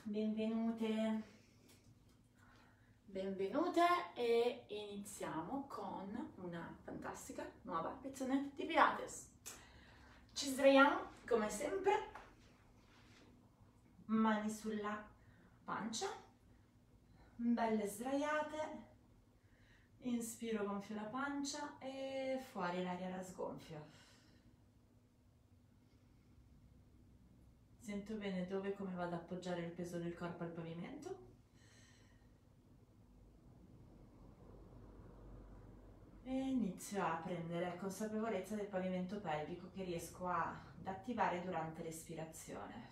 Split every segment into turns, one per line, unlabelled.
Benvenute, benvenute e iniziamo con una fantastica nuova lezione di Pilates. Ci sdraiamo come sempre, mani sulla pancia, belle sdraiate, inspiro gonfio la pancia e fuori l'aria la sgonfio. Sento bene dove e come vado ad appoggiare il peso del corpo al pavimento. E inizio a prendere consapevolezza del pavimento pelvico che riesco ad attivare durante l'espirazione.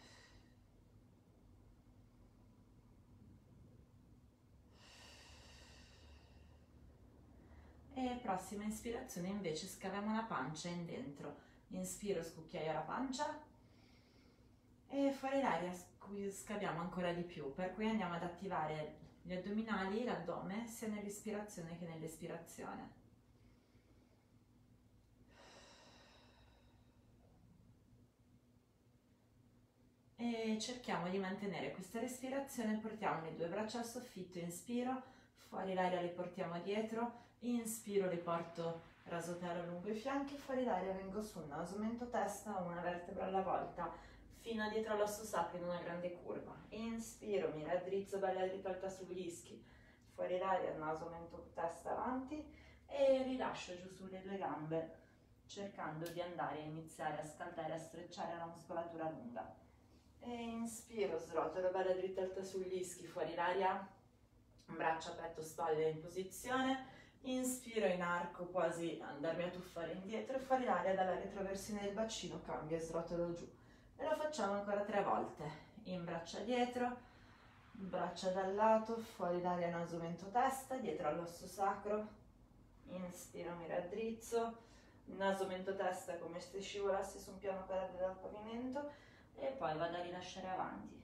E prossima ispirazione invece scaviamo la pancia in dentro. Inspiro, scucchiaio la pancia e fuori l'aria scaviamo ancora di più, per cui andiamo ad attivare gli addominali, l'addome, sia nell'ispirazione che nell'espirazione. E cerchiamo di mantenere questa respirazione, portiamo le due braccia al soffitto, inspiro, fuori l'aria le portiamo dietro, inspiro, le porto rasoterra lungo i fianchi, fuori l'aria vengo su, naso, mento, testa, una vertebra alla volta, fino a dietro all'osso sacro in una grande curva. Inspiro, mi raddrizzo, bella dritta alta sugli ischi, fuori l'aria, naso, mento, testa avanti e rilascio giù sulle due gambe, cercando di andare a iniziare a scaldare, a strecciare la muscolatura lunga. E inspiro, srotolo bella dritta alta sugli ischi, fuori l'aria, braccia, petto, spalle in posizione, inspiro in arco, quasi andarmi a tuffare indietro e fuori l'aria dalla retroversione del bacino, cambio e srotolo giù. E lo facciamo ancora 3 volte, in braccia dietro, braccia dal lato, fuori l'aria, naso, mento, testa, dietro all'osso sacro, inspiro, mi raddrizzo, naso, mento, testa come se scivolassi su un piano parallelo dal pavimento, e poi vado a rilasciare avanti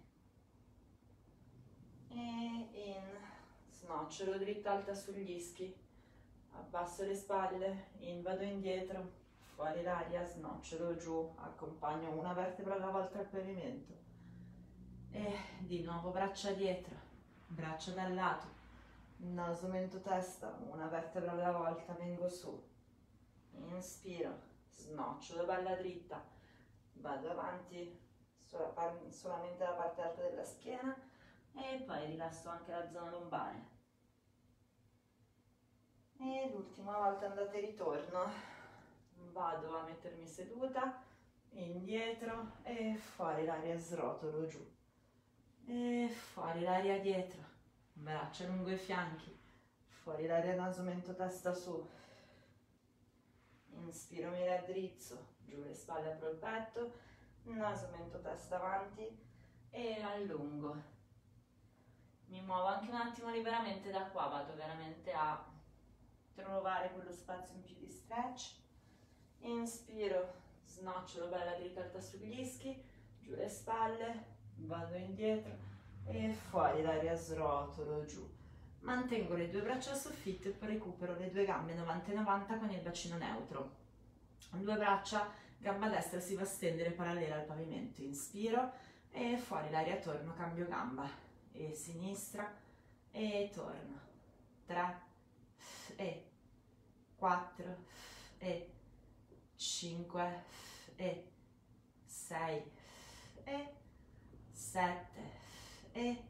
e in, snocciolo dritta alta sugli ischi, abbasso le spalle, in, vado indietro, fuori l'aria, snocciolo giù, accompagno una vertebra alla volta al pavimento e di nuovo braccia dietro, braccia dal lato, naso, mento, testa, una vertebra alla volta, vengo su, inspiro, snocciolo bella dritta, vado avanti solamente la parte alta della schiena e poi rilasso anche la zona lombare. E l'ultima volta andata e ritorno, vado a mettermi seduta, indietro e fuori l'aria, srotolo giù e fuori l'aria dietro, braccia lungo i fianchi, fuori l'aria, naso, mento, testa su, inspiro, mi raddrizzo, giù le spalle, apro il petto, naso, mento, testa avanti e allungo. Mi muovo anche un attimo liberamente da qua, vado veramente a trovare quello spazio in più di stretch. Inspiro, snocciolo bella dritta alta sugli ischi, giù le spalle, vado indietro e fuori l'aria, srotolo giù. Mantengo le due braccia al soffitto e poi recupero le due gambe 90-90 con il bacino neutro. Due braccia, gamba destra si va a stendere parallela al pavimento, inspiro e fuori l'aria, torno, cambio gamba e sinistra e torno, 3 e 4 e 5 e 6 e 7 e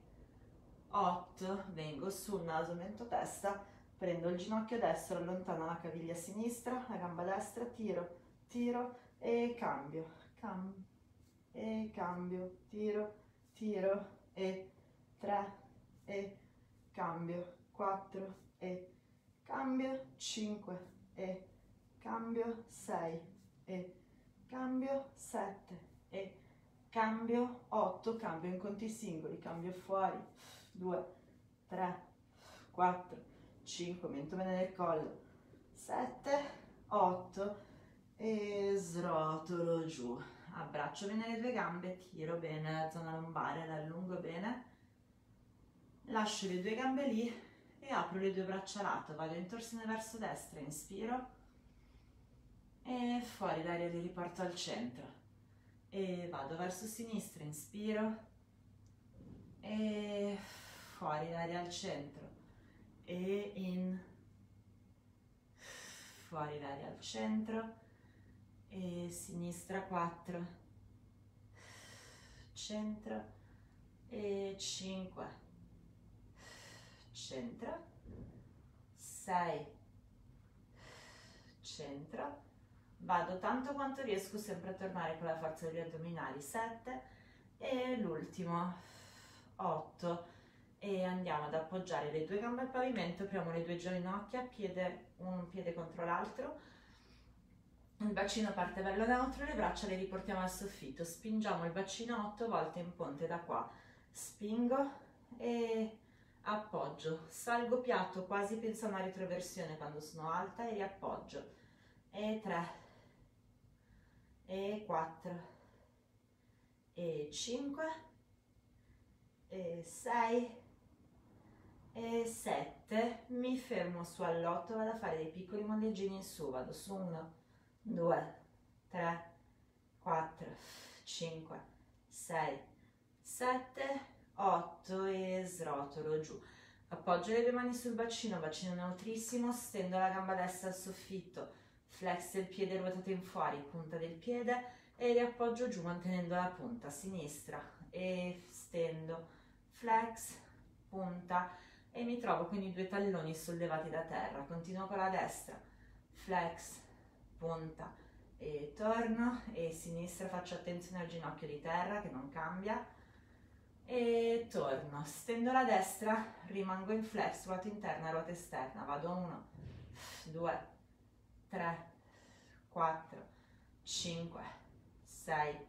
8, vengo su, naso, mento, testa, prendo il ginocchio destro, allontano la caviglia sinistra, la gamba destra, tiro, tiro e cambio, e cambio, tiro, tiro e 3 e cambio, 4 e cambio, 5 e cambio, 6 e cambio, 7 e cambio, 8, cambio in conti singoli, cambio fuori, 2, 3, 4, 5, mento bene nel collo, 7, 8 e srotolo giù, abbraccio bene le due gambe, tiro bene la zona lombare, la allungo bene, lascio le due gambe lì e apro le due braccia a lato, vado in torsione verso destra, inspiro e fuori l'aria li riporto al centro e vado verso sinistra, inspiro e fuori l'aria al centro e in, fuori l'aria al centro e sinistra 4, centro e 5, centro, 6, centro, vado tanto quanto riesco sempre a tornare con la forza degli addominali, 7 e l'ultimo 8 e andiamo ad appoggiare le due gambe al pavimento, apriamo le due ginocchia, un piede contro l'altro, il bacino parte bello neutro, le braccia le riportiamo al soffitto, spingiamo il bacino 8 volte in ponte da qua, spingo e appoggio, salgo piatto quasi penso a una retroversione quando sono alta e riappoggio, e 3 e 4 e 5 e 6 e 7, mi fermo su all'8, vado a fare dei piccoli molleggini in su, vado su 1, 2, 3, 4, 5, 6, 7, 8 e srotolo giù. Appoggio le due mani sul bacino, bacino neutrissimo, stendo la gamba destra al soffitto, flex del piede ruotato in fuori, punta del piede e riappoggio giù mantenendo la punta, sinistra e stendo, flex, punta e mi trovo con i due talloni sollevati da terra, continuo con la destra, flex, punta e torno e sinistra, faccio attenzione al ginocchio di terra che non cambia e torno, stendo la destra, rimango in flex, ruota interna, ruota esterna, vado 1, 2, 3, 4, 5, 6,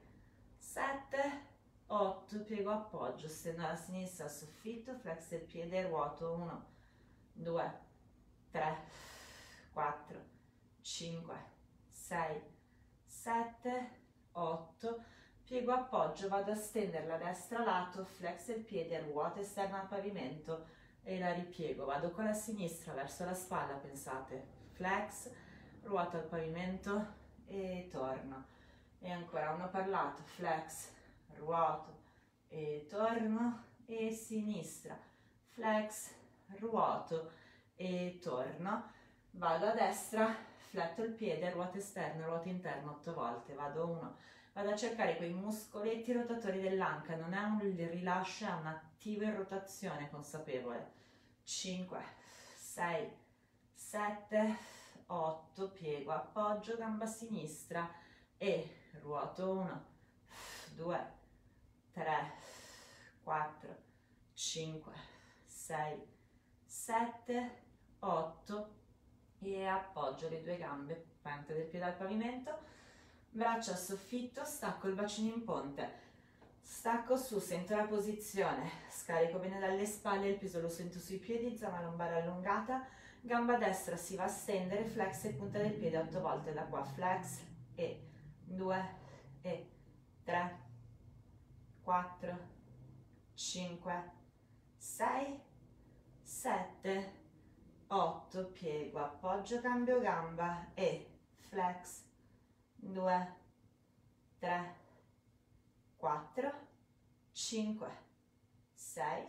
7, 8, piego appoggio, stendo alla sinistra al soffitto, flex del piede, ruoto 1, 2, 3, 4, 5, 6, 7, 8, piego appoggio, vado a stendere la destra lato, flex del piede, ruota esterna al pavimento e la ripiego, vado con la sinistra verso la spalla, pensate, flex, ruoto al pavimento e torno, e ancora uno per lato, flex, ruoto e torno e sinistra, flex, ruoto e torno, vado a destra, fletto il piede, ruota esterna, ruota interna 8 volte, vado 1, vado a cercare quei muscoletti rotatori dell'anca, non è un rilascio, è un attivo in rotazione consapevole, 5, 6, 7, 8, piego, appoggio, gamba sinistra e ruoto 1, 2, 3, 4, 5, 6, 7, 8 e appoggio le due gambe, punta del piede al pavimento, braccia al soffitto, stacco il bacino in ponte, stacco su, sento la posizione, scarico bene dalle spalle, il peso lo sento sui piedi, zona lombare allungata, gamba destra si va a stendere, flex e punta del piede 8 volte da qua, flex e 2 e 3, 4, 5, 6, 7, 8, piego, appoggio, cambio gamba e flex, 2, 3, 4, 5, 6,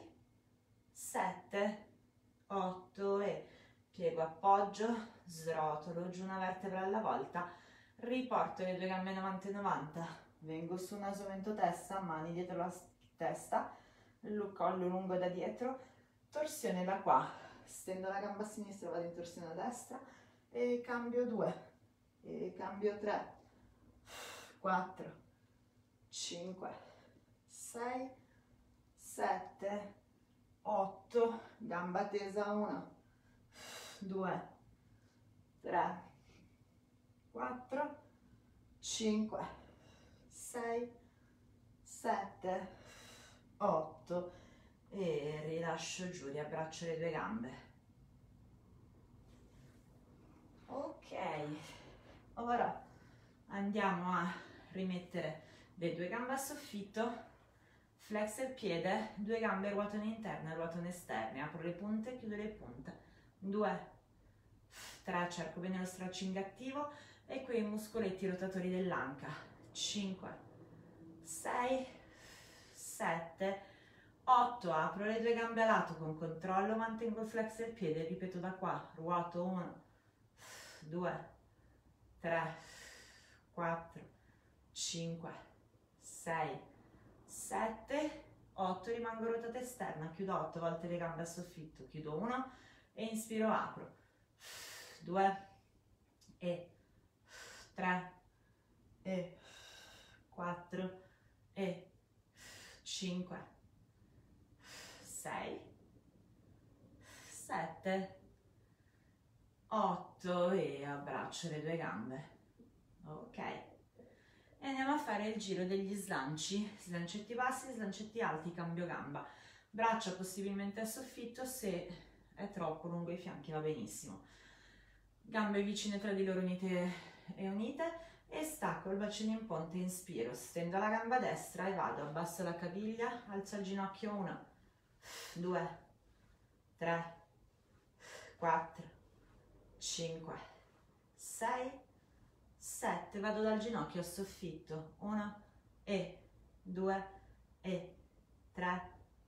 7, 8 e piego, appoggio, srotolo giù una vertebra alla volta, riporto le due gambe 90 e 90, vengo su naso, mento, testa, mani dietro la testa, collo lungo da dietro, torsione da qua, stendo la gamba a sinistra, vado in torsione a destra e cambio 2 e cambio 3, 4, 5, 6, 7, 8, gamba tesa 1, 2, 3, 4, 5, 6, 7, 8 e rilascio giù, riabbraccio le due gambe. Ok, ora andiamo a rimettere le due gambe a soffitto, flex il piede, due gambe ruotano interne, ruotano esterne, apro le punte, chiudo le punte, 2, 3, cerco bene lo stretching attivo e quei muscoletti rotatori dell'anca, 5, 6, 7, 8, 8, apro le due gambe a lato con controllo, mantengo il flex del piede, ripeto da qua, ruoto 1, 2, 3, 4, 5, 6, 7, 8, rimango ruotata esterna, chiudo 8 volte le gambe a soffitto, chiudo 1 e inspiro, apro, 2 e 3 e 4 e 5, 6, 7, 8 e abbraccio le due gambe. Ok, e andiamo a fare il giro degli slanci, slancetti bassi, slancetti alti, cambio gamba, braccia possibilmente a soffitto, se è troppo lungo i fianchi va benissimo, gambe vicine tra di loro unite e stacco il bacino in ponte, inspiro, stendo la gamba destra e vado, abbasso la caviglia, alzo il ginocchio, 1, 2, 3, 4, 5, 6, 7, vado dal ginocchio al soffitto, 1 e 2 e 3,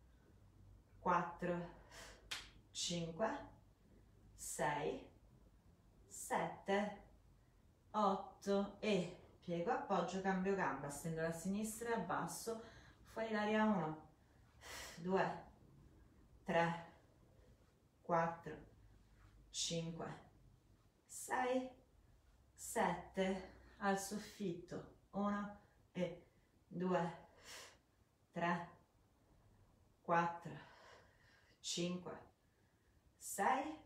4, 5, 6, 7, 8 e piego, appoggio, cambio gamba, stendo la sinistra e abbasso, fuori l'aria, 1, 2, 3, 4, 5, 6, 7, al soffitto, 1 e 2, 3, 4, 5, 6,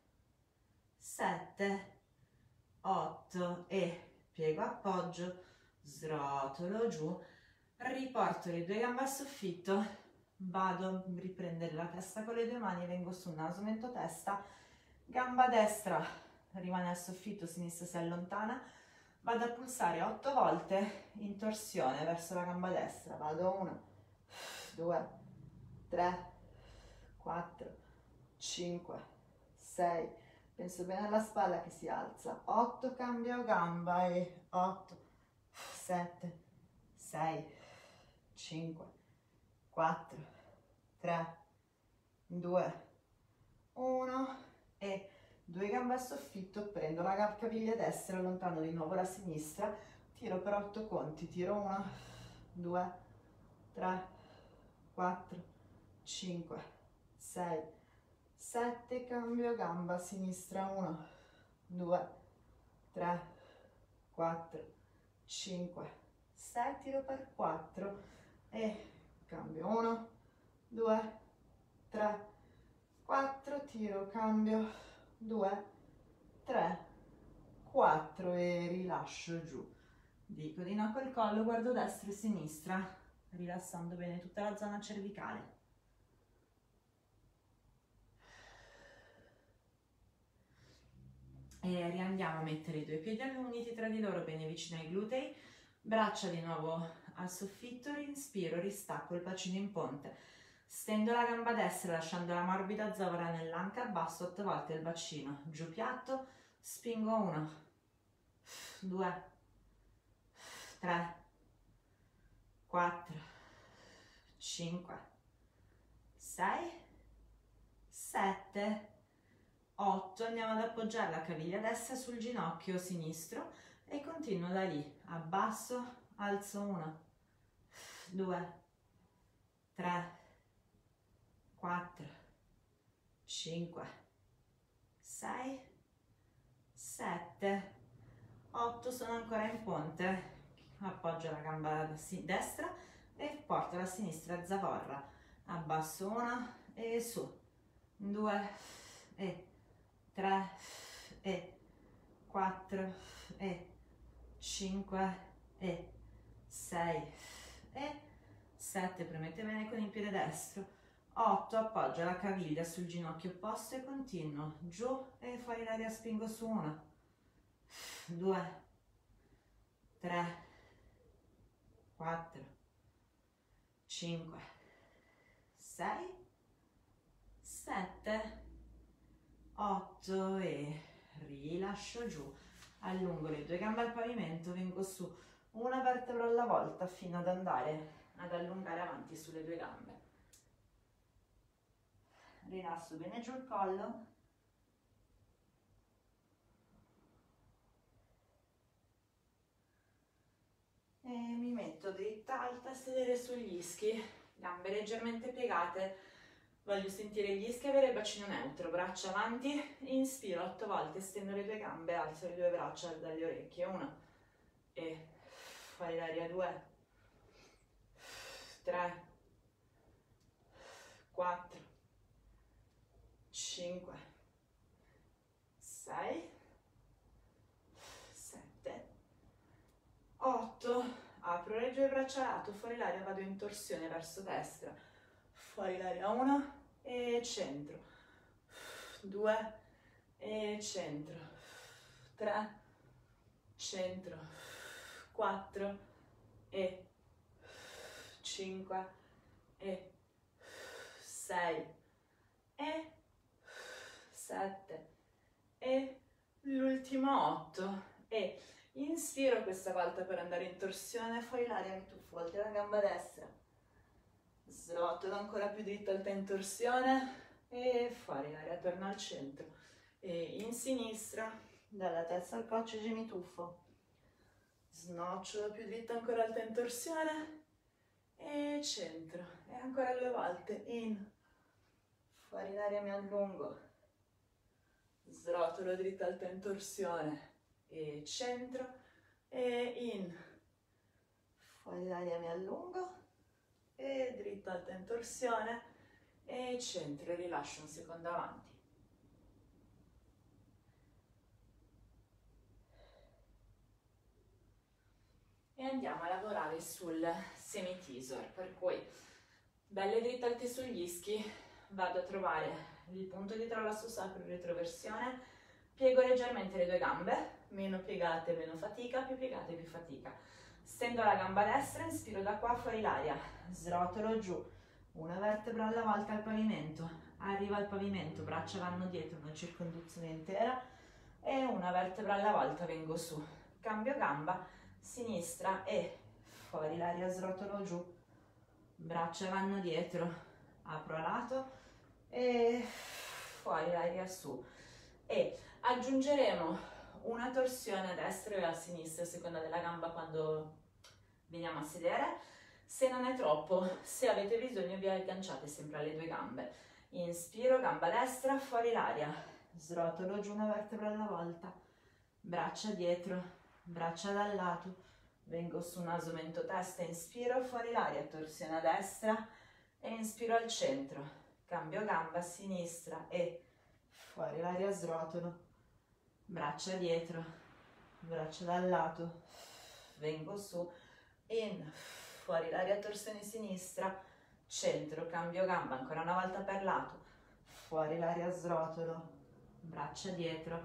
7, 8 e piego, appoggio, srotolo giù, riporto le due gambe al soffitto, vado a riprendere la testa con le due mani, vengo su, naso, mento, testa, gamba destra rimane al soffitto, sinistra si allontana, vado a pulsare 8 volte in torsione verso la gamba destra, vado 1, 2, 3, 4, 5, 6, penso bene alla spalla che si alza, 8, cambio gamba e 8, 7, 6, 5, 4, 3, 2, 1 e due gambe al soffitto, prendo la caviglia destra, allontano di nuovo la sinistra, tiro per 8 conti, tiro 1, 2, 3, 4, 5, 6, 7, cambio gamba, sinistra, 1, 2, 3, 4, 5, 6, tiro per 4 e cambio, 1, 2, 3, 4, tiro, cambio, 2, 3, 4 e rilascio giù. Dico di no col collo, guardo destra e sinistra, rilassando bene tutta la zona cervicale. E riandiamo a mettere i due piedi uniti tra di loro, bene vicino ai glutei, braccia di nuovo al soffitto, inspiro, ristacco il bacino in ponte, stendo la gamba destra lasciando la morbida zovra nell'anca, abbasso 8 volte il bacino, giù piatto, spingo 1, 2, 3, 4, 5, 6, 7, 8, andiamo ad appoggiare la caviglia destra sul ginocchio sinistro e continuo da lì, abbasso, alzo 1, 2, 3, 4, 5, 6, 7, 8, sono ancora in ponte, appoggio la gamba destra e porto la sinistra a zavorra, abbasso 1 e su, 2 e 3 e 4 e 5 e 6 e 7, premete bene con il piede destro, 8, appoggio la caviglia sul ginocchio opposto e continuo, giù e fuori l'aria, spingo su, 1, 2, 3, 4, 5, 6, 7, 8 e rilascio giù, allungo le due gambe al pavimento, vengo su una vertebra alla volta fino ad andare ad allungare avanti sulle due gambe. rilasso bene giù il collo. E mi metto dritta alta a sedere sugli ischi, gambe leggermente piegate. Voglio sentire gli ischi avere il bacino neutro, braccia avanti, inspiro 8 volte, stendo le due gambe, alzo le due braccia dalle orecchie, 1 e fai l'aria, 2, 3, 4, 5, 6, 7, 8, apro le due braccia a lato, fuori l'aria, vado in torsione verso destra, fuori l'aria, 1 e centro, 2 e centro, 3, centro, 4 e 5 e 6 e 7 e l'ultimo 8 e inspiro questa volta per andare in torsione, fuori l'aria, mi tuffo, volti la gamba destra, srotolo ancora più dritto, alta in torsione e fuori l'aria, torno al centro e in sinistra, dalla testa al coccige mi tuffo, snocciolo più dritto, ancora alta in torsione e centro e ancora 2 volte, in, fuori l'aria, mi allungo, srotolo dritto, alta in torsione e centro e in, fuori l'aria, mi allungo e dritto, alta in torsione e centro e rilascio un secondo avanti. E andiamo a lavorare sul semi-teasor, per cui belle dritte alte sugli ischi, vado a trovare il punto di trallasso sacro, retroversione, piego leggermente le due gambe, meno piegate meno fatica, più piegate più fatica. Stendo la gamba destra, inspiro da qua, fuori l'aria, srotolo giù, una vertebra alla volta al pavimento, arriva al pavimento, braccia vanno dietro, una circonduzione intera e una vertebra alla volta vengo su, cambio gamba, sinistra e fuori l'aria, srotolo giù, braccia vanno dietro, apro a lato e fuori l'aria, su e aggiungeremo una torsione a destra e a sinistra a seconda della gamba quando veniamo a sedere. Se non è troppo, se avete bisogno, vi agganciate sempre alle due gambe. Inspiro, gamba destra, fuori l'aria, srotolo giù una vertebra alla volta, braccia dietro, braccia dal lato, vengo su, naso, mento, testa, inspiro, fuori l'aria, torsione a destra e inspiro al centro, cambio gamba, sinistra e fuori l'aria, srotolo, braccia dietro, braccia dal lato, vengo su, in, fuori l'aria, torsione sinistra, centro, cambio gamba, ancora una volta per lato, fuori l'aria, srotolo, braccia dietro,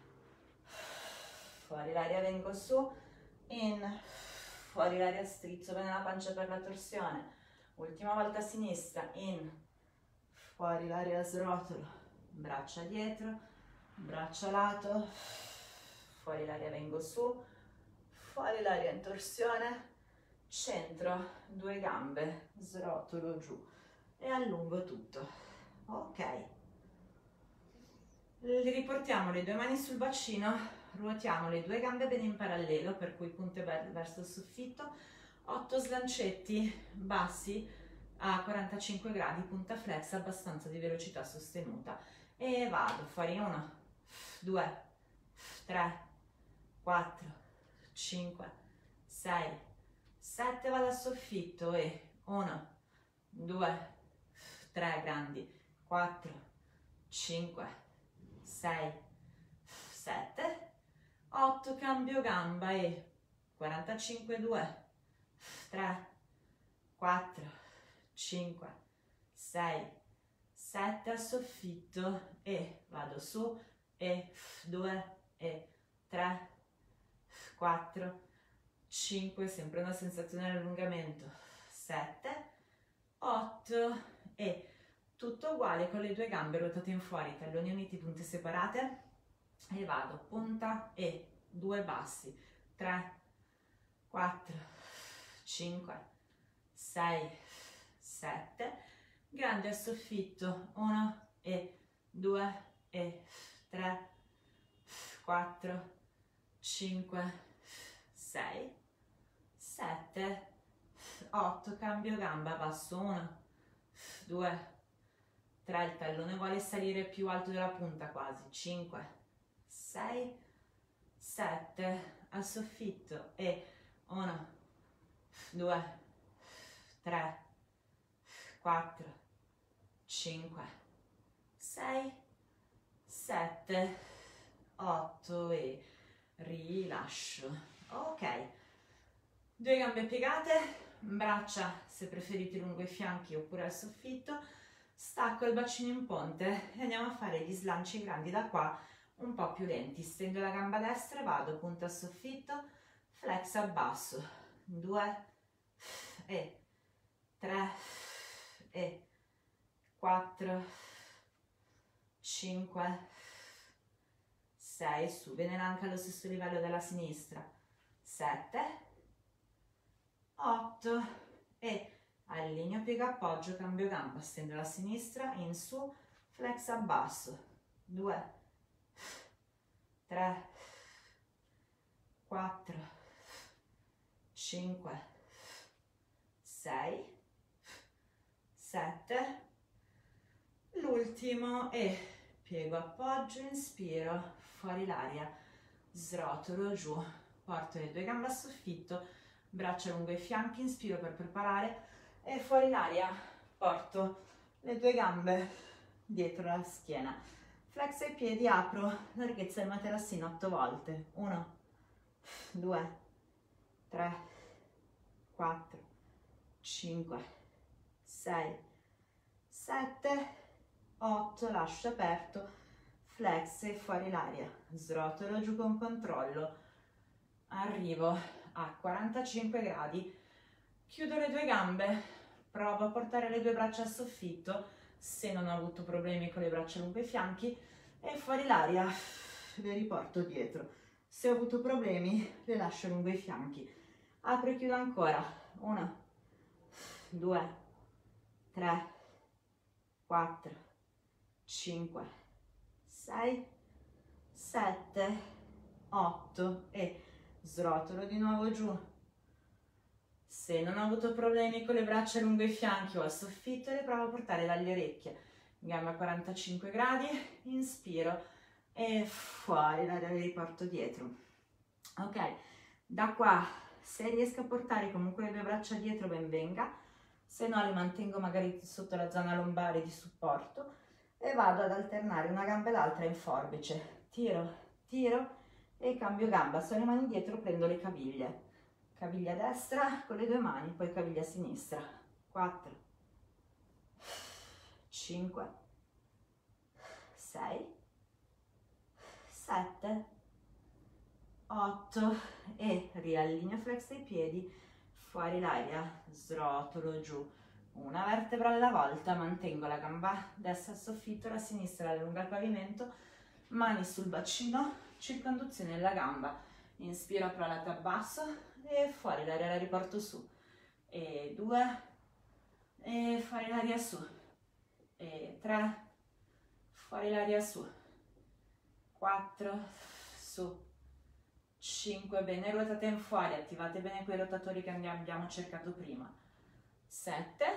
fuori l'aria, vengo su, in, fuori l'aria, strizzo bene la pancia per la torsione, ultima volta a sinistra, in, fuori l'aria, srotolo, braccia dietro, braccia lato, fuori l'aria, vengo su, fuori l'aria in torsione, centro, due gambe, srotolo giù e allungo tutto. Ok, riportiamo le due mani sul bacino, ruotiamo le due gambe bene in parallelo, per cui punte verso il soffitto, 8 slancetti bassi a 45 gradi, punta flex, abbastanza di velocità sostenuta e vado fuori, 1, 2, 3, 4, 5, 6, 7, vado al soffitto e 1, 2, 3 grandi, 4, 5, 6, 7, 8, cambio gamba e 45, 2, 3, 4, 5, 6, 7 al soffitto e vado su e 2 e 3, 4, 5, sempre una sensazione di allungamento, 7, 8 e tutto uguale con le due gambe ruotate in fuori, talloni uniti, punte separate e vado punta e 2 bassi, 3, 4, 5, 6, 7, grande al soffitto, 1 e 2 e 3, 4, 5, 6, 7, 8, cambio gamba, passo 1, 2, 3, il tallone vuole salire più alto della punta quasi, 5, 6, 7, al soffitto e 1, 2, 3, 4, 5, 6, 7, 8 e rilascio. Ok, due gambe piegate, braccia se preferite lungo i fianchi oppure al soffitto, stacco il bacino in ponte e andiamo a fare gli slanci grandi da qua un po' più lenti. Stendo la gamba destra, vado punta al soffitto, flex abbasso, 2 e 3 e 4, 5, 6, su, bene l'anca allo stesso livello della sinistra, 7, 8 e allineo, piego appoggio, cambio gamba, stendo la sinistra, in su, flex abbasso, 2, 3, 4, 5, 6, 7, l'ultimo e piego appoggio, inspiro, fuori l'aria, srotolo giù, porto le due gambe a soffitto, braccia lungo i fianchi, inspiro per preparare e fuori l'aria porto le due gambe dietro la schiena, flesso i piedi, apro larghezza del materassino 8 volte, 1, 2, 3, 4, 5, 6, 7, 8, lascio aperto, flex e fuori l'aria, srotolo giù con controllo, arrivo a 45 gradi, chiudo le due gambe, provo a portare le due braccia al soffitto, se non ho avuto problemi con le braccia lungo i fianchi, e fuori l'aria le riporto dietro. Se ho avuto problemi le lascio lungo i fianchi. Apro e chiudo ancora, 1, 2, 3, 4, 5, 6, 7, 8 e srotolo di nuovo giù. Se non ho avuto problemi con le braccia lungo i fianchi o al soffitto, le provo a portare dalle orecchie. Gamba a 45 gradi, inspiro e fuori, l'aria le riporto dietro. Ok, da qua, se riesco a portare comunque le due braccia dietro, ben venga. Se no le mantengo magari sotto la zona lombare di supporto e vado ad alternare una gamba e l'altra in forbice. Tiro, tiro e cambio gamba. Se ho le mani dietro prendo le caviglie. Caviglia destra con le due mani, poi caviglia sinistra. 4, 5, 6, 7, 8 e riallineo, flex i piedi, fuori l'aria, srotolo giù. Una vertebra alla volta, mantengo la gamba destra al soffitto, la sinistra allunga il pavimento, mani sul bacino, circonduzione della gamba. Inspiro, apro la lato basso e fuori l'aria la riporto su. E 2 e fuori l'aria su. E 3, fuori l'aria su. 4, su. 5, bene, ruotate in fuori, attivate bene quei rotatori che abbiamo cercato prima. 7,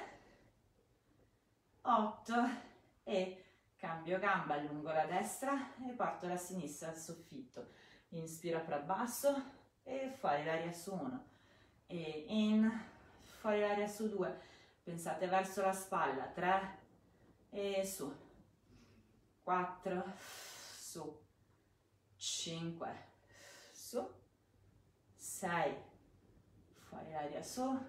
8 e cambio gamba, allungo la destra e porto la sinistra al soffitto. Inspiro, apro basso e fuori l'aria su 1 e in, fuori l'aria su 2, pensate verso la spalla, 3 e su, 4, su, 5, su, 6, fuori l'aria su,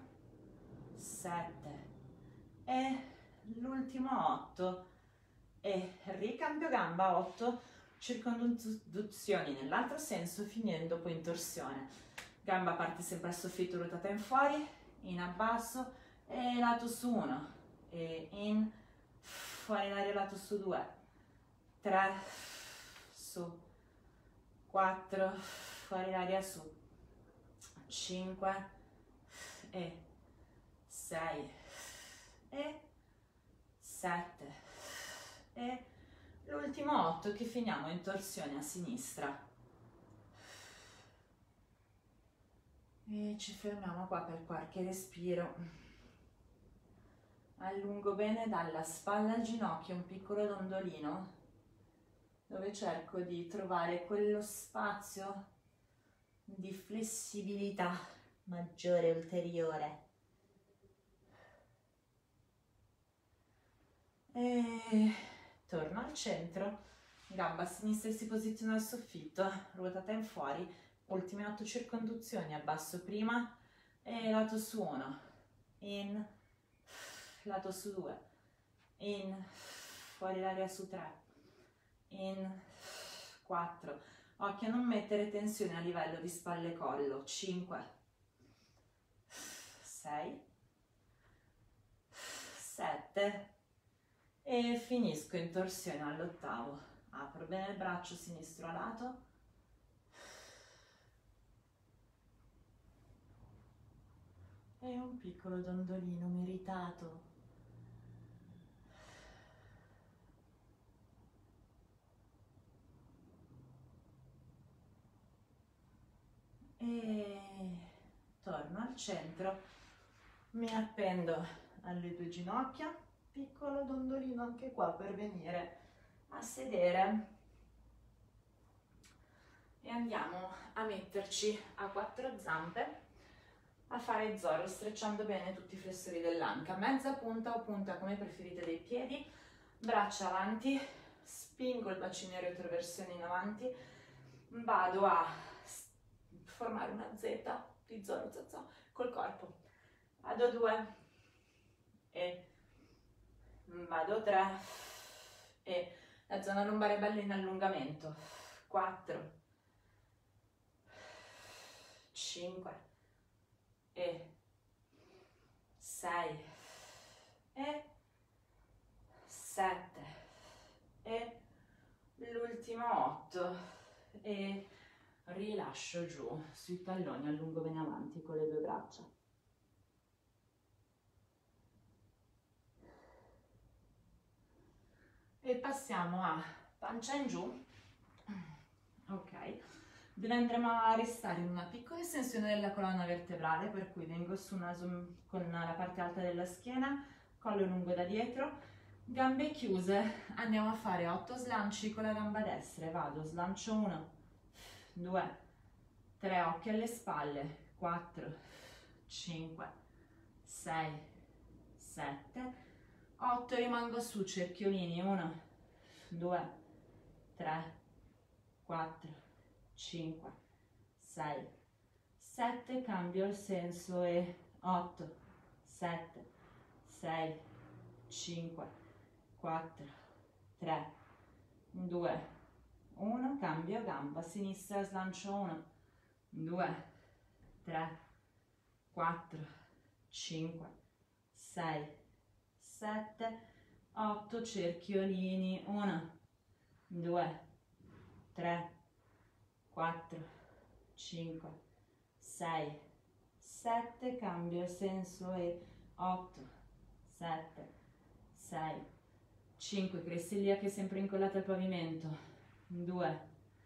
7 e l'ultimo 8 e ricambio gamba, 8 circonduzioni nell'altro senso, finendo poi in torsione. Gamba parte sempre al soffitto, ruotata in fuori, in abbasso e lato su 1 e in, fuori l'aria lato su 2, 3, su, 4, fuori l'aria su, 5 e 6 e 7 e l'ultimo 8 che finiamo in torsione a sinistra. E ci fermiamo qua per qualche respiro. Allungo bene dalla spalla al ginocchio un piccolo dondolino dove cerco di trovare quello spazio di flessibilità maggiore, ulteriore. E torno al centro, gamba a sinistra si posiziona al soffitto, ruotata in fuori, ultime 8 circonduzioni, abbasso prima e lato su 1, in, lato su 2, in, fuori l'aria su 3, in, 4, occhio a non mettere tensione a livello di spalle e collo, 5, 6, 7 e finisco in torsione all'8. Apro bene il braccio sinistro a lato, e un piccolo dondolino meritato. E torno al centro, mi appendo alle 2 ginocchia, piccolo dondolino anche qua per venire a sedere e andiamo a metterci a 4 zampe a fare Zorro, strecciando bene tutti i flessori dell'anca, mezza punta o punta come preferite dei piedi, braccia avanti, spingo il bacino retroversione in avanti, vado a formare una Z di Zorro Zazà col corpo, vado 2 e vado 3 e la zona lombare bella in allungamento, 4, 5 e 6 e 7 e l'ultimo 8 e rilascio giù sui talloni, allungo bene avanti con le 2 braccia. E passiamo a pancia in giù, ok, dove andremo a restare in una piccola estensione della colonna vertebrale, per cui vengo su con la parte alta della schiena, collo lungo da dietro, gambe chiuse, andiamo a fare 8 slanci con la gamba destra e vado, slancio 1, 2, 3, occhi alle spalle, 4, 5, 6, 7, 8, rimango su, cerchiolini, 1, 2, 3, 4, 5, 6, 7, cambio il senso e 8, 7, 6, 5, 4, 3, 2, 1, cambio gamba, sinistra, slancio 1, 2, 3, 4, 5, 6, 7, 8, cerchiolini, 1, 2, 3, 4, 5, 6, 7, cambio senso e 8, 7, 6, 5, cresta iliaca sempre incollata al pavimento, 2,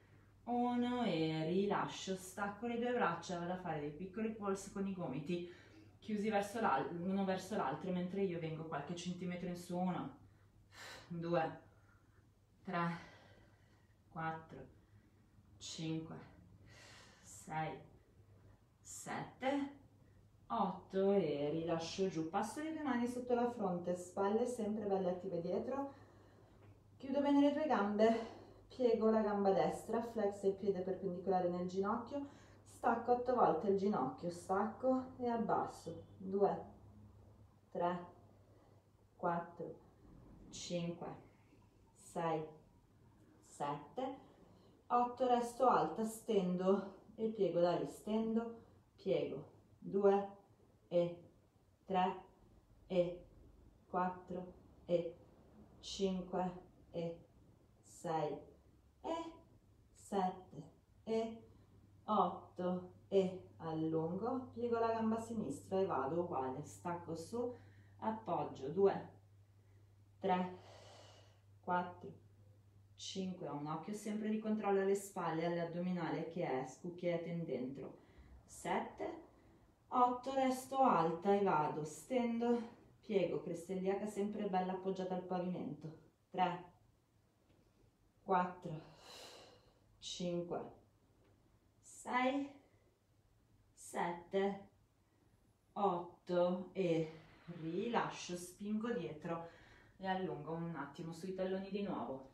1 e rilascio, stacco le 2 braccia, vado a fare dei piccoli pulse con i gomiti chiusi verso uno verso l'altro, mentre io vengo qualche centimetro in su, 1, 2, 3, 4, 5, 6, 7, 8 e rilascio giù, passo le 2 mani sotto la fronte, spalle sempre belle attive dietro, chiudo bene le 2 gambe, piego la gamba destra, flex il piede perpendicolare nel ginocchio, stacco 8 volte il ginocchio, stacco e abbasso, 2, 3, 4, 5, 6, 7, 8, resto alta, stendo e piego da lì, stendo, piego, 2 e 3 e 4 e 5 e 6 e 7 e 8 e allungo, piego la gamba sinistra e vado uguale, stacco su, appoggio, 2, 3, 4, 5, ho un occhio sempre di controllo alle spalle, alle addominali che esco, piede in dentro, 7, 8, resto alta e vado, stendo, piego, cresta iliaca sempre bella appoggiata al pavimento, 3, 4, 5, 6, 7, 8 e rilascio, spingo dietro e allungo un attimo sui talloni di nuovo.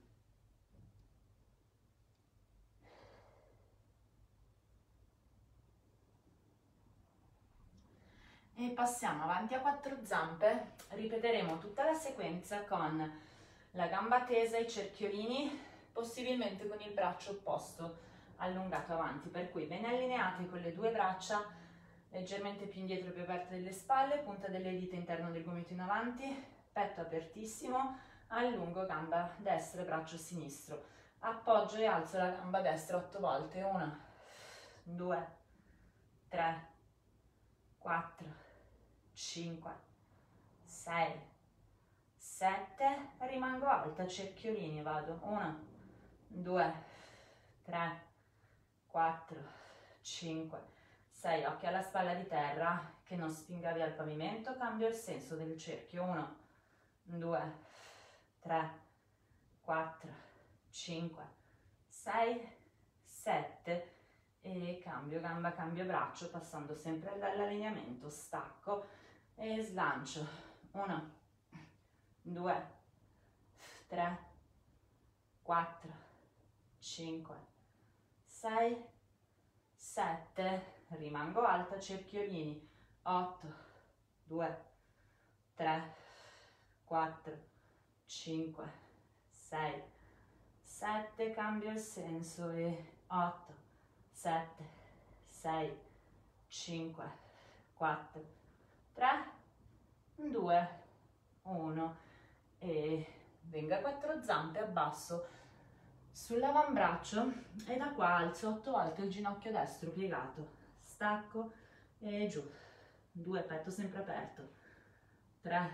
E passiamo avanti a quattro zampe, ripeteremo tutta la sequenza con la gamba tesa, i cerchiolini, possibilmente con il braccio opposto allungato avanti, per cui ben allineati con le due braccia leggermente più indietro e più aperte delle spalle, punta delle dita interno del gomito in avanti, petto apertissimo, allungo gamba destra e braccio sinistro, appoggio e alzo la gamba destra 8 volte, 1, 2, 3, 4, 5, 6, 7, rimango alta, cerchiolini, vado, 1, 2, 3, 4, 5, 6, occhi alla spalla di terra, che non spinga via il pavimento, cambio il senso del cerchio, 1, 2, 3, 4, 5, 6, 7 e cambio gamba, cambio braccio, passando sempre dall'allineamento, stacco e slancio, 1, 2, 3, 4, 5, 6, 7, rimango alta, cerchiolini, 8, 2, 3, 4, 5, 6, 7, cambio il senso e 8, 7, 6, 5, 4, 3, 2, 1 e venga a quattro zampe, abbasso sull'avambraccio e da qua alzo 8 volte il ginocchio destro piegato, stacco e giù, 2, petto sempre aperto, 3,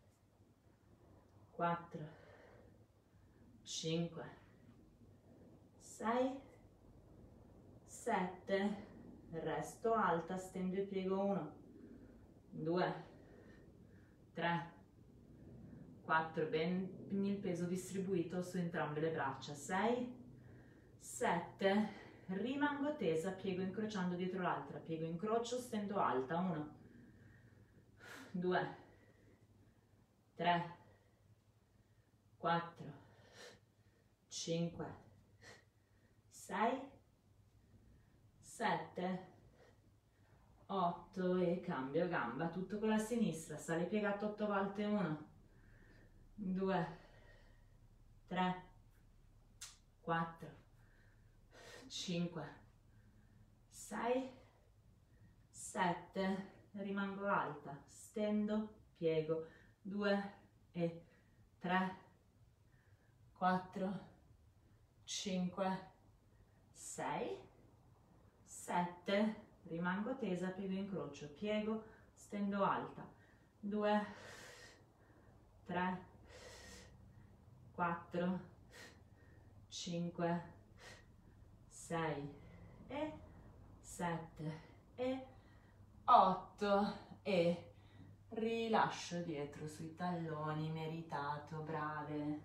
4, 5, 6, 7, resto alta, stendo e piego, 1, 2, 3, 4, ben il peso distribuito su entrambe le braccia, 6, 7, rimango tesa, piego incrociando dietro l'altra, piego incrocio, stendo alta, 1, 2, 3, 4, 5, 6, 7, 8 e cambio gamba, tutto con la sinistra, sale piegato 8 volte, 1, 2, 3, 4, 5, 6, 7, rimango alta, stendo, piego, 2 e 3, 4, 5, 6, 7, rimango tesa, piego incrocio, piego, stendo alta, 2, 3, 4, 5, 6 e 7 e 8 e rilascio dietro sui talloni, meritato, brave.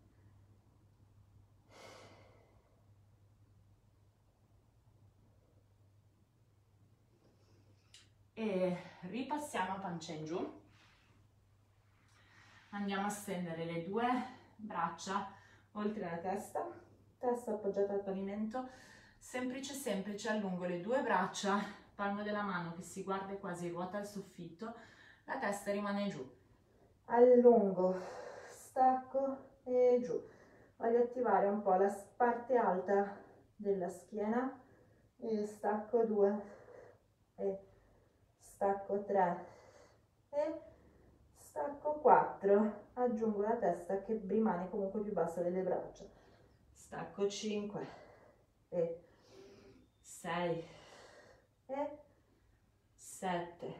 E ripassiamo a pancia in giù, andiamo a stendere le due braccia oltre la testa, testa appoggiata al pavimento, semplice semplice, allungo le due braccia, palmo della mano che si guarda quasi ruota al soffitto, la testa rimane giù, allungo, stacco e giù, voglio attivare un po' la parte alta della schiena e stacco 2 e stacco 3 e stacco 4, aggiungo la testa che rimane comunque più bassa delle braccia, stacco 5 e 6 e 7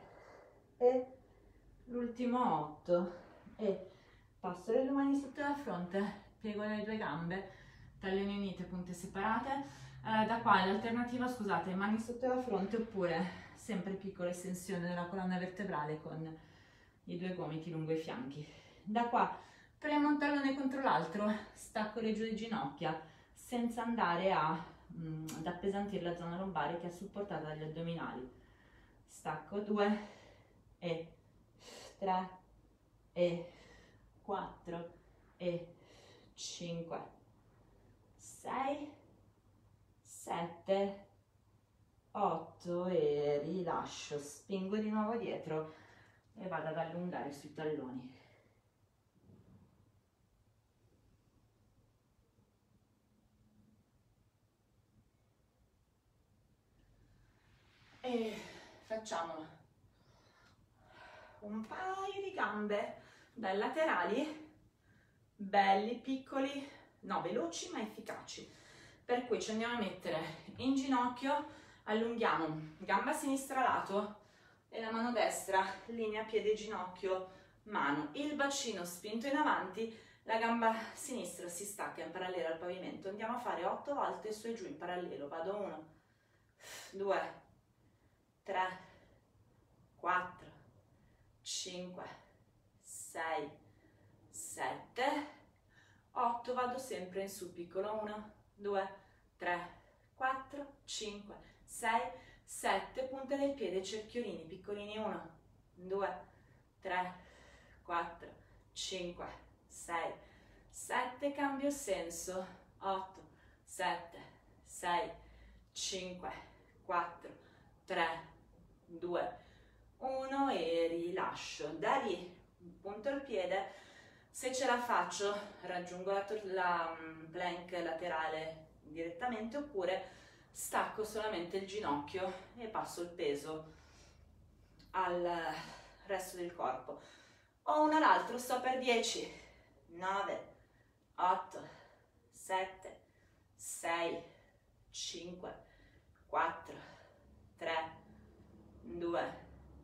e l'ultimo 8 e passo le due mani sotto la fronte piego le due gambe, talloni unite, punte separate. Da qua l'alternativa, scusate, mani sotto la fronte oppure sempre piccole estensioni della colonna vertebrale con i due gomiti lungo i fianchi. Da qua premo un tallone contro l'altro, stacco le giù le ginocchia senza andare ad appesantire la zona lombare che è supportata dagli addominali. Stacco 2 e 3 e 4 e 5, 6, 7, 8 e rilascio, spingo di nuovo dietro e vado ad allungare sui talloni. E facciamo un paio di gambe dai laterali, belli, piccoli, no, veloci ma efficaci. Per cui ci andiamo a mettere in ginocchio, allunghiamo gamba sinistra lato e la mano destra, linea piede ginocchio, mano. Il bacino spinto in avanti, la gamba sinistra si stacca in parallelo al pavimento. Andiamo a fare 8 volte su e giù in parallelo. Vado 1, 2, 3, 4, 5, 6, 7, 8, vado sempre in su, piccolo 1, 2, 3, 4, 5, 6, 7, punte del piede, cerchiolini, piccolini 1, 2, 3, 4, 5, 6, 7, cambio senso, 8, 7, 6, 5, 4, 3, 2, 1 e rilascio. Da lì punto il piede, se ce la faccio raggiungo la plank laterale direttamente oppure stacco solamente il ginocchio e passo il peso al resto del corpo. O uno all'altro, sto per 10, 9, 8, 7, 6, 5, 4, 3, 2,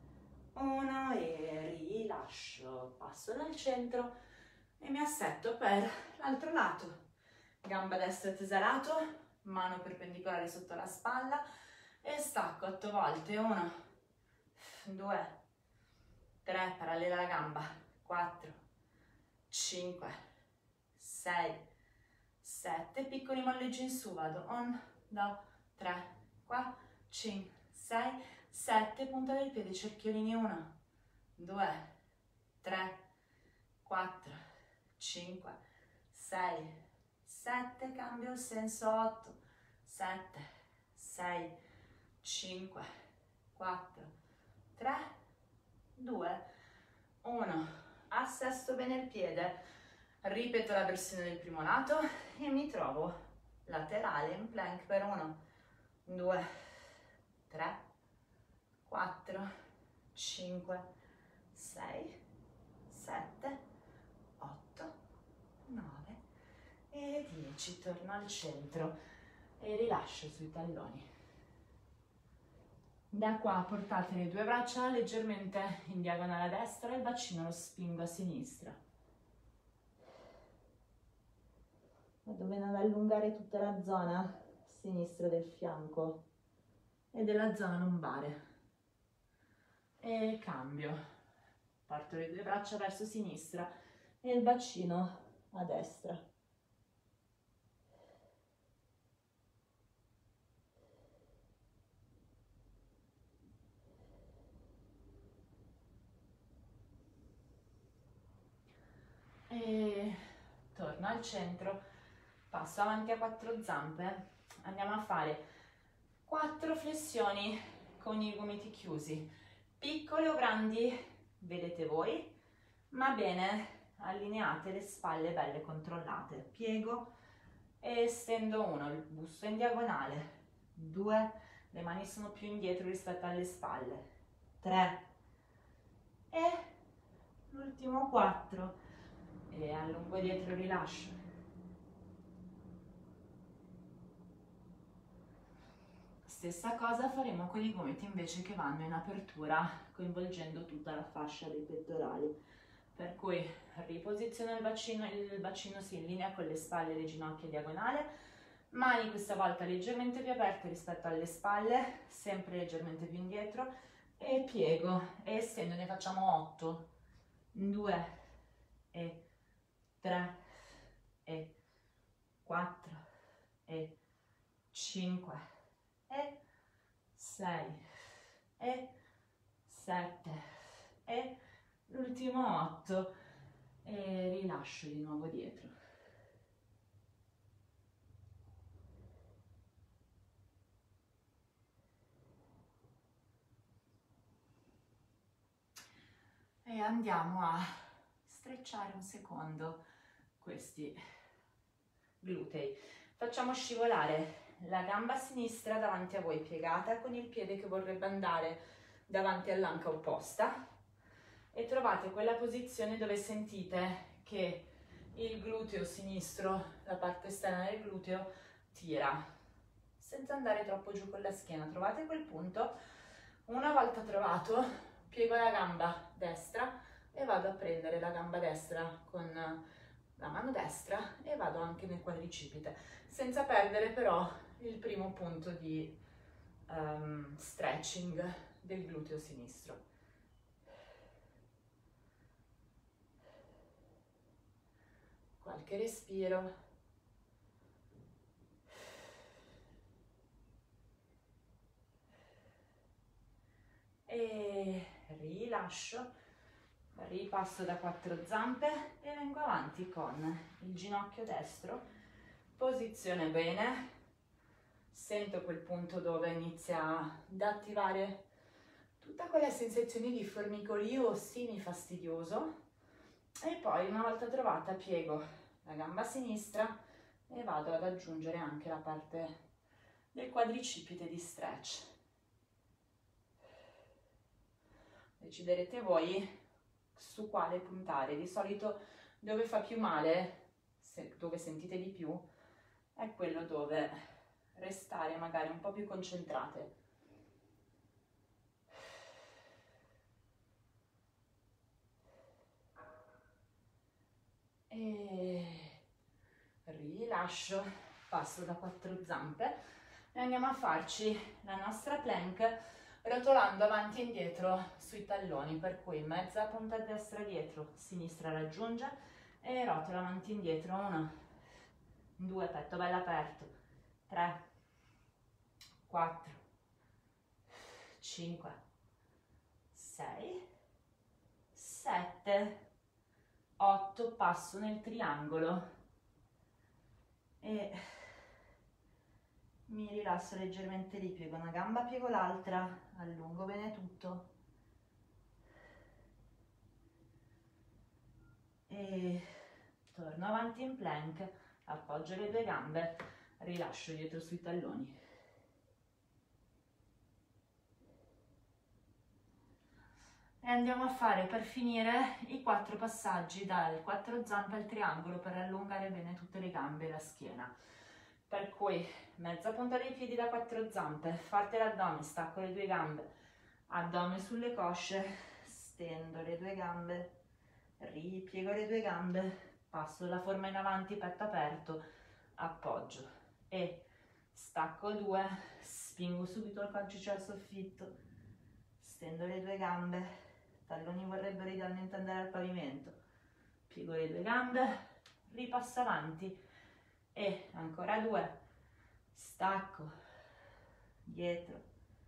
1 e rilascio. Passo dal centro e mi assetto per l'altro lato. Gamba destra tesa lato, mano perpendicolare sotto la spalla e stacco 8 volte. 1, 2, 3, parallela alla gamba, 4, 5, 6, 7, piccoli molleggi in su, vado 1, 2, 3, 4, 5, 6, 7, punta del piede, cerchiolini 1, 2, 3, 4, 5, 6, 7, cambio il senso, 8, 7, 6, 5, 4, 3, 2, 1. Assesto bene il piede, ripeto la versione del primo lato e mi trovo laterale in plank per 1, 2, 3, 4, 5, 6, 7, 8, 9 e 10. Torno al centro e rilascio sui talloni. Da qua portate le due braccia leggermente in diagonale a destra e il bacino lo spingo a sinistra. Vado bene ad allungare tutta la zona sinistra del fianco e della zona lombare. E cambio. Porto le due braccia verso sinistra e il bacino a destra. E torno al centro, passo avanti a 4 zampe, andiamo a fare 4 flessioni con i gomiti chiusi, piccole o grandi, vedete voi, ma bene allineate, le spalle belle controllate. Piego e estendo 1, il busto in diagonale, 2, le mani sono più indietro rispetto alle spalle, 3 e l'ultimo 4 e allungo dietro e rilascio. Stessa cosa faremo con i gomiti invece che vanno in apertura, coinvolgendo tutta la fascia dei pettorali. Per cui riposiziono il bacino si in linea con le spalle e le ginocchia diagonale, mani questa volta leggermente più aperte rispetto alle spalle, sempre leggermente più indietro, e piego e estendo, ne facciamo 8, 2 e 3 e 4 e 5 e 6 e 7 e l'ultimo 8 e rilascio di nuovo dietro. E andiamo a strecciare un secondo questi glutei. Facciamo scivolare la gamba sinistra davanti a voi piegata con il piede che vorrebbe andare davanti all'anca opposta e trovate quella posizione dove sentite che il gluteo sinistro, la parte esterna del gluteo, tira senza andare troppo giù con la schiena. Trovate quel punto. Una volta trovato, piego la gamba destra e vado a prendere la gamba destra con la mano destra e vado anche nel quadricipite, senza perdere però il primo punto di stretching del gluteo sinistro. Qualche respiro. E rilascio, ripasso da 4 zampe e vengo avanti con il ginocchio destro, posizione bene, sento quel punto dove inizia ad attivare tutta quella sensazione di formicolio o semi fastidioso e poi una volta trovata piego la gamba sinistra e vado ad aggiungere anche la parte del quadricipite di stretch. Deciderete voi su quale puntare. Di solito dove fa più male, dove sentite di più, è quello dove restare magari un po' più concentrate. E rilascio, passo da 4 zampe e andiamo a farci la nostra plank rotolando avanti e indietro sui talloni, per cui mezza punta destra dietro, sinistra raggiunge e rotola avanti e indietro, 1, 2, petto bello aperto, 3, 4, 5, 6, 7, 8, passo nel triangolo e mi rilasso leggermente lì, piego una gamba, piego l'altra, allungo bene tutto e torno avanti in plank, appoggio le 2 gambe, rilascio dietro sui talloni. E andiamo a fare per finire i 4 passaggi dal 4 zampe al triangolo per allungare bene tutte le gambe e la schiena. Per cui mezza punta dei piedi da 4 zampe, parte l'addome, stacco le 2 gambe, addome sulle cosce, stendo le 2 gambe, ripiego le 2 gambe, passo la forma in avanti, petto aperto, appoggio e stacco 2, spingo subito il calcice al soffitto, stendo le 2 gambe, talloni vorrebbero idealmente andare al pavimento, piego le 2 gambe, ripasso avanti e ancora 2, stacco, dietro,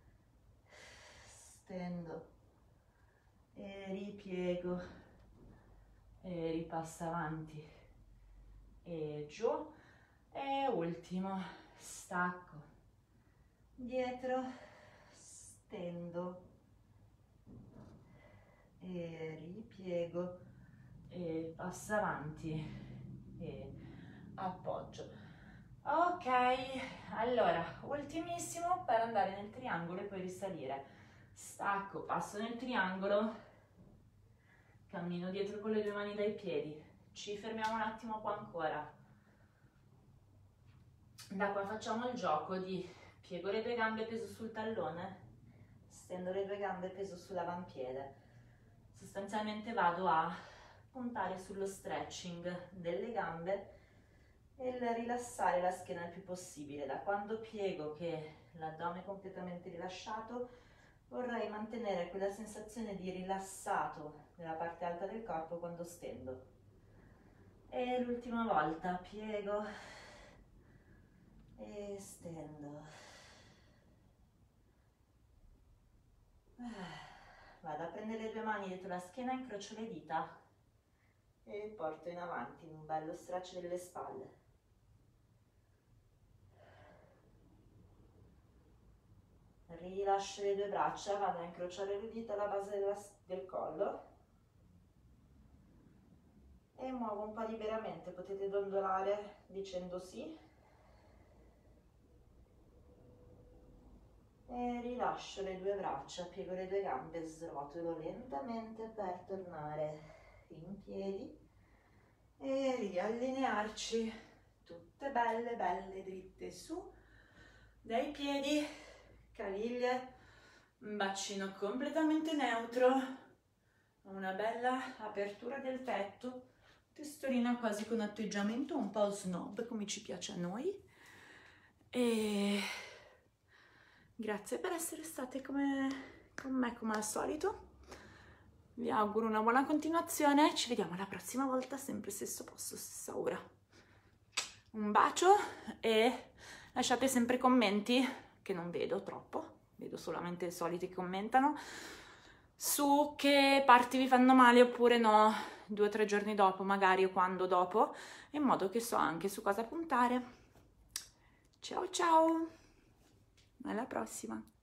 stendo e ripiego e ripasso avanti e giù e ultimo, stacco, dietro, stendo e ripiego e passo avanti e appoggio. Ok, allora ultimissimo per andare nel triangolo e poi risalire. Stacco, passo nel triangolo, cammino dietro con le 2 mani dai piedi, ci fermiamo un attimo qua ancora. Da qua facciamo il gioco di piego le 2 gambe, peso sul tallone, stendo le 2 gambe, peso sull'avampiede. Sostanzialmente vado a puntare sullo stretching delle gambe e il rilassare la schiena il più possibile. Da quando piego che l'addome è completamente rilasciato, vorrei mantenere quella sensazione di rilassato nella parte alta del corpo quando stendo. E l'ultima volta piego e stendo. Vado a prendere le due mani dietro la schiena, incrocio le dita e porto in avanti un bello stretch delle spalle. Rilascio le due braccia, vado a incrociare le dita alla base del collo e muovo un po' liberamente, potete dondolare dicendo sì e rilascio le due braccia, piego le due gambe, srotolo lentamente per tornare in piedi e riallinearci tutte belle belle dritte su dai piedi, caviglie, bacino completamente neutro, una bella apertura del petto, testolina quasi con atteggiamento un po' snob come ci piace a noi. E grazie per essere state con me come al solito. Vi auguro una buona continuazione, ci vediamo la prossima volta, sempre stesso posto, stessa ora. Un bacio e lasciate sempre commenti, che non vedo troppo, vedo solamente i soliti che commentano, su che parti vi fanno male oppure no, 2 o 3 giorni dopo magari o quando dopo, in modo che so anche su cosa puntare. Ciao ciao, alla prossima!